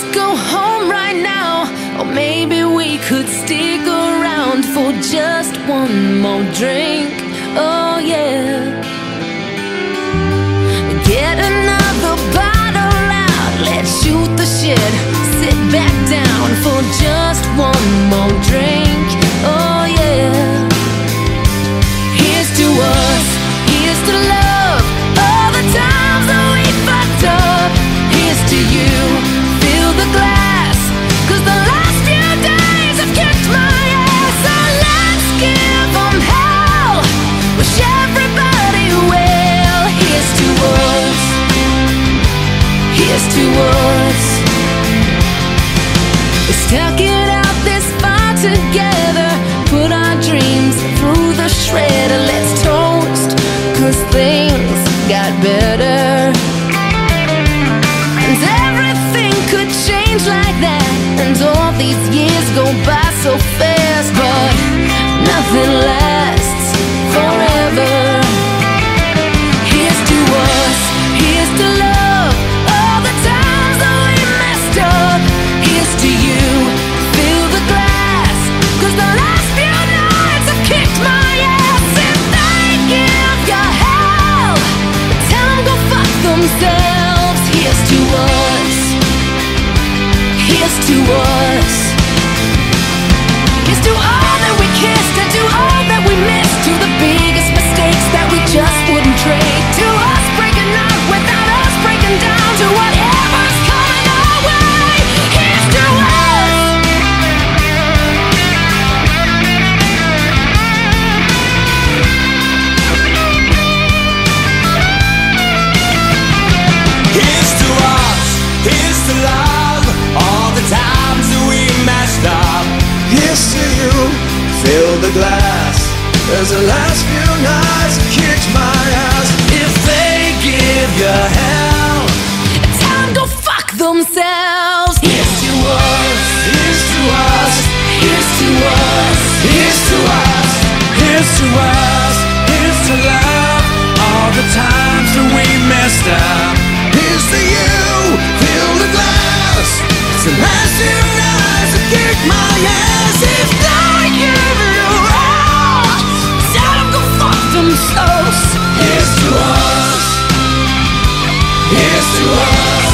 let's go home right now, or maybe we could stick around for just one more drink. Oh yeah. Get another bottle out, let's shoot the shit, sit back down for just one more drink. Oh yeah. Here's to us, here's to love, all the times that we fucked up. Here's to you, fill the glass, 'cause the last few days have kicked my ass. So let's give them hell, wish everybody well. Here's to us, here's to us. We stuck it out this far together, put our dreams through the shredder. Let's toast, 'cause things got better. And everything could change like that, and all these years go by so fast, but nothing lasts forever. Here's to us, here's to love, all the times that we messed up. Here's to you, fill the glass, 'cause the last few nights have kicked my ass. If they give you hell, tell them go fuck themselves. Here's to us, here's to us. Here's to all that we kissed, and to all that we missed, to the biggest mistakes that we just wouldn't trade, to us breaking up without us breaking down, to whatever's coming our way. Here's to us. Here's to us, here's to love, all the times that we messed up. Here's to you, fill the glass, 'cause the last few nights kicked my ass. If they give you hell, Tell them go fuck themselves. here's to us, here's to us, here's to us, here's to us, here's to us, here's to love, all the times that we messed up. Here's to you, fill the glass, it's the last few nights that kicked my ass. If they give you hell, Tell them go fuck themselves. here's to us, here's to us.